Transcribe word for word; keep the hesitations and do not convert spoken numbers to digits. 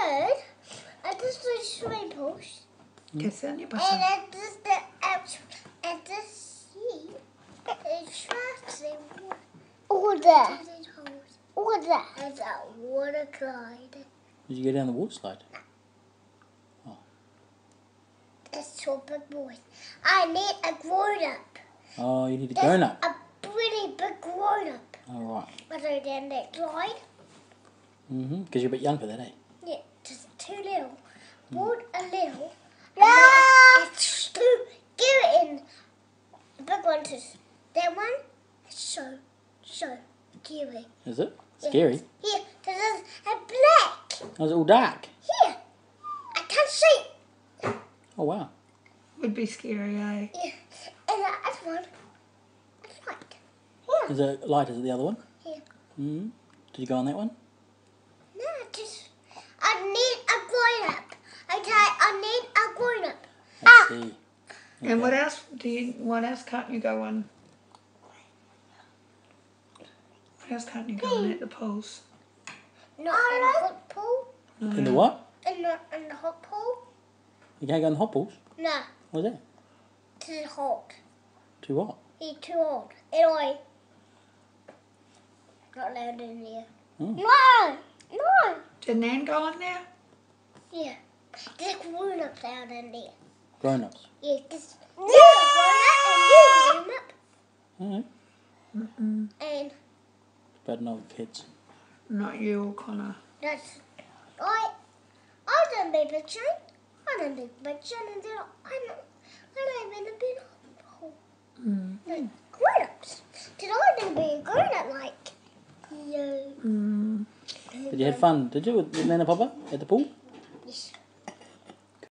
third, and this is the swimming pool. Kesian ya And pasang. then this is the ouch, and this sea is flashing order. Order. There's a water slide. Did you go down the water slide? It's so big boys. I need a grown up. Oh, you need a There's grown up. A pretty big grown up. All right. Other than that slide. Mhm. Because you're a bit young for that, eh? Yeah, just too little. Board a little. No! It's too get in. The big one is that one is so so scary. Is it? Scary. Here, this is a black. Oh, is it all dark? Here, I can't see. Oh, wow. Would be scary, eh? Yeah, and the other one, it's light. Here, Is it light as the other one? here. Mhm. Did you go on that one? No, just I need a grown up. Okay, I need a grown up. I see. And what Okay. else do you? What else can't you go on? What else can't you go on at the pools? Not in the hot pool. No. In the what? And not in the hot pool. You can't go in the hot pools? No, What's that? too hot. Too hot? He's too old. Anyway, not allowed in there. Oh. No, no. Did Nan go on there? Yeah, there's grown ups out in there. Grown ups. Yeah, this you grown up and you grown up All right. Mm-mm. and Better not with kids. Not you, Connor. that's I. I don't be big chain. I don't be big chain and then I don't. I don't even a bit hole. Mm. Like grown ups. Did I don't be a grown up like you? Mm. Did you have fun? Did you with Nana Papa at the pool? Yes.